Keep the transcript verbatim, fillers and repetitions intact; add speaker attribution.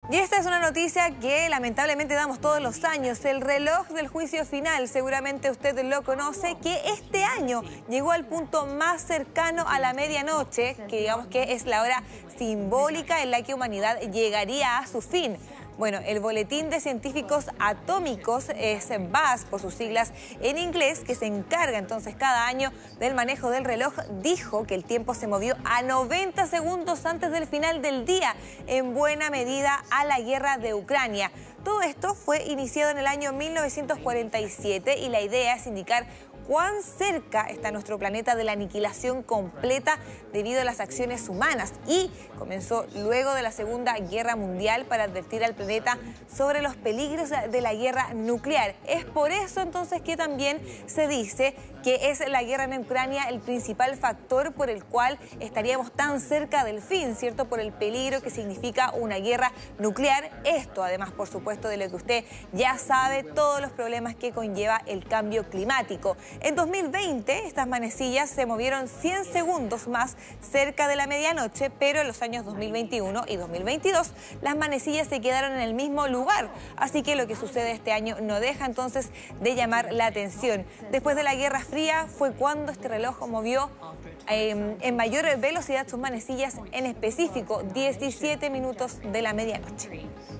Speaker 1: Y esta es una noticia que lamentablemente damos todos los años. El reloj del juicio final, seguramente usted lo conoce, que este año llegó al punto más cercano a la medianoche, que digamos que es la hora simbólica en la que humanidad llegaría a su fin. Bueno, el Boletín de Científicos Atómicos, es B A S por sus siglas en inglés, que se encarga entonces cada año del manejo del reloj, dijo que el tiempo se movió a noventa segundos antes del final del día, en buena medida a la guerra de Ucrania. Todo esto fue iniciado en el año mil novecientos cuarenta y siete y la idea es indicar cuán cerca está nuestro planeta de la aniquilación completa debido a las acciones humanas, y comenzó luego de la Segunda Guerra Mundial para advertir al planeta sobre los peligros de la guerra nuclear. Es por eso entonces que también se dice que es la guerra en Ucrania el principal factor por el cual estaríamos tan cerca del fin, ¿cierto? Por el peligro que significa una guerra nuclear. Esto además, por supuesto, de lo que usted ya sabe, todos los problemas que conlleva el cambio climático. En dos mil veinte, estas manecillas se movieron cien segundos más cerca de la medianoche, pero en los años dos mil veintiuno y dos mil veintidós las manecillas se quedaron en el mismo lugar. Así que lo que sucede este año no deja entonces de llamar la atención. Después de la Guerra Fría fue cuando este reloj movió eh, en mayor velocidad sus manecillas, en específico diecisiete minutos de la medianoche.